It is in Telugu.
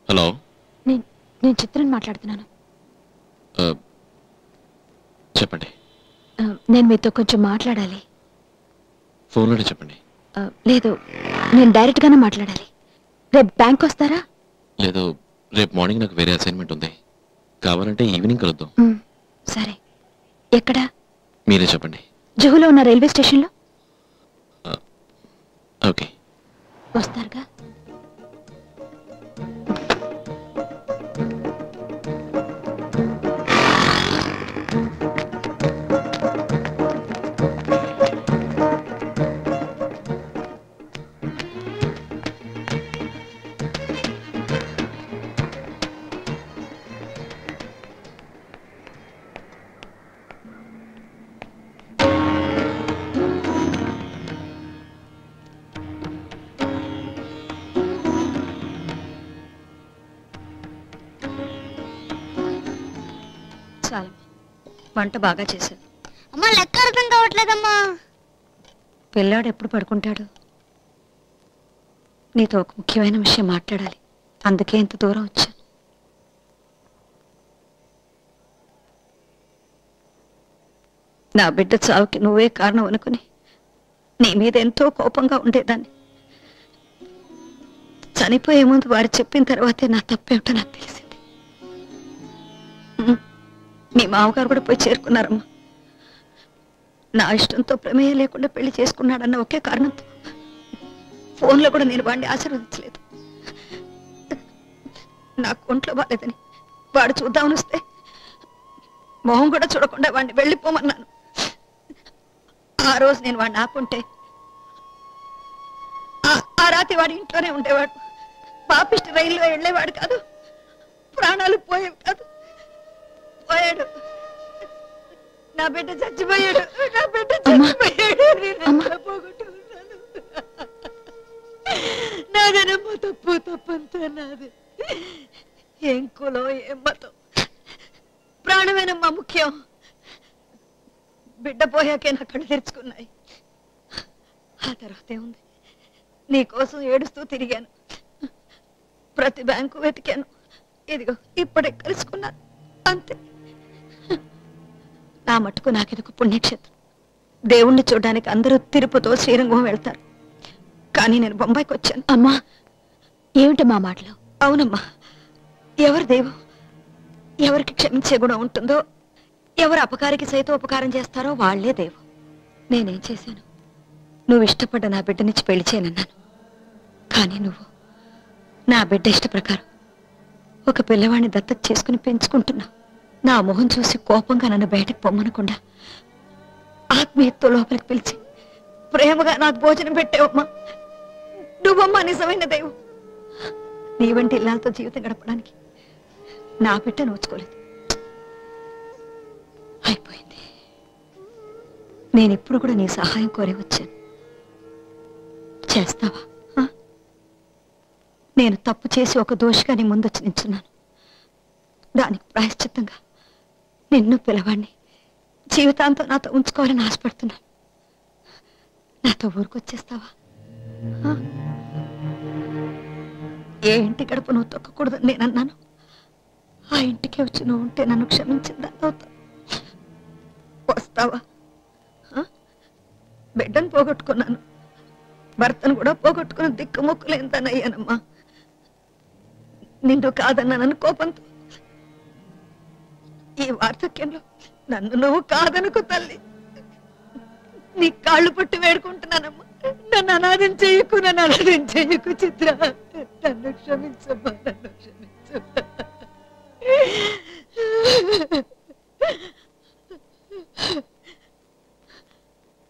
హలో, నేను చిత్రని మాట్లాడుతున్నాను. చెప్పండి. నేను మీతో కొంచెం మాట్లాడాలి. ఫోన్లోనే చెప్పండి. లేదు, నేను డైరెక్ట్గానే మాట్లాడాలి. రేపు బ్యాంక్ వస్తారా? లేదు, రేపు మార్నింగ్ నాకు వేరే అసైన్మెంట్ ఉంది. కావాలంటే ఈవినింగ్ కలుద్దాం. సరే. ఎక్కడా? మీరే చెప్పండి. జుహులో ఉన్న రైల్వే స్టేషన్లో. ఓకే, వస్తారుగా? చాలా వంట బాగా చేశాను. అమ్మా లెక్క అర్థం కావట్లేదమ్మా. పిల్లాడు ఎప్పుడు పడుకుంటాడు? నీతో ఒక ముఖ్యమైన విషయం మాట్లాడాలి, అందుకే ఇంత దూరం వచ్చాను. నా బిడ్డ చావుకి నువ్వే కారణం అనుకుని నీ మీద ఎంతో కోపంగా ఉండేదాన్ని. చనిపోయే ముందు వారు చెప్పిన తర్వాతే నా తప్పేమిటో నాకు తెలిసింది. మీ మామగారు కూడా పోయి చేరుకున్నారమ్మా. నా ఇష్టంతో ప్రమేయం లేకుండా పెళ్లి చేసుకున్నాడన్న ఒకే కారణంతో ఫోన్లో కూడా నేను వాడిని ఆశీర్వదించలేదు. నాకు ఒంట్లో బాలేదని వాడు చూద్దామని వస్తే మొహం కూడా చూడకుండా వాడిని వెళ్ళిపోమన్నాను. ఆ రోజు నేను వాడిని ఆపుంటే ఆ రాత్రి వాడి ఇంట్లోనే ఉండేవాడు. పాపిష్టి రైల్లో వెళ్ళేవాడు కాదు, ప్రాణాలు పోయేవి కాదు. పోయాడు, నా బిడ్డ చచ్చిపోయాడు. నా బిడ్డ చచ్చిపోయాడు. పోగొట్టుకున్నాను. నాదనమ్మ తప్పంతా నాది. ఏం కులం, ఏం మతం, ప్రాణమేనమ్మా ముఖ్యం. బిడ్డ పోయాకే నా కళ్ళు తెరుచుకున్నాయి. ఆ తర్వాత ఏముంది, నీకోసం ఏడుస్తూ తిరిగాను, ప్రతి బ్యాంకు వెతికాను. ఇదిగో ఇప్పుడే కలుసుకున్నాను, అంతే. నా మట్టుకు నాకిదొక పుణ్యక్షేత్రం. దేవుణ్ణి చూడడానికి అందరూ తిరుపతో శ్రీరంగం వెళ్తారు, కానీ నేను బొంబాయికి వచ్చాను. అమ్మా, ఏమిటమ్మా మాటలు? అవునమ్మా, ఎవరి దేవు ఎవరికి క్షమించే గుణం ఉంటుందో, ఎవరు అపకారికి సైతం ఉపకారం చేస్తారో వాళ్లే దేవు. నేనేం చేశాను? నువ్వు ఇష్టపడ్డ నా బిడ్డనిచ్చి పెళ్లి చేయనన్నాను, కానీ నువ్వు నా బిడ్డ ఇష్ట ప్రకారం ఒక పిల్లవాడిని దత్తత చేసుకుని పెంచుకుంటున్నావు. నా మొహం చూసి కోపంగా నన్ను బయటకు పొమ్మనకుండా ఆత్మీయతతో లోపలికి పిలిచి ప్రేమగా నాకు భోజనం పెట్టావమ్మా. నువ్వమ్మా నిజమైన దేవు. నీ వంటి ఇల్లాలతో జీవితం గడపడానికి నా బిడ్డ నోచుకోలేదు. అయిపోయింది. నేనిప్పుడు కూడా నీ సహాయం కోరి వచ్చాను. చేస్తావా? నేను తప్పు చేసి ఒక దోషిగా నీ ముందొచ్చి నించున్నాను. దానికి ప్రాయశ్చిత్తంగా నిన్ను పిల్లవాడిని జీవితాంతం నాతో ఉంచుకోవాలని ఆశపడుతున్నాను. నాతో ఊరికొచ్చేస్తావా? ఏ ఇంటి గడప నువ్వు తొక్కకూడదని నేనన్నాను, ఆ ఇంటికే వచ్చి నువ్వు ఉంటే నన్ను క్షమించిందా? వస్తావా? బిడ్డను పోగొట్టుకున్నాను, భర్తను కూడా పోగొట్టుకుని దిక్కుమొక్కులేంతనయ్యానమ్మా. నిన్ను కాదన్నానని కోపంతో ఈ వార్ధక్యంలో నన్ను నువ్వు కాదనుకు తల్లి. నీ కాళ్ళు పట్టు వేడుకుంటున్నానమ్మా. నన్ను అనాథం చెయ్యకు, నన్ను అనాథం చెయ్యకు చిత్ర. నన్ను క్షమించమ్మా, నన్ను క్షమించు.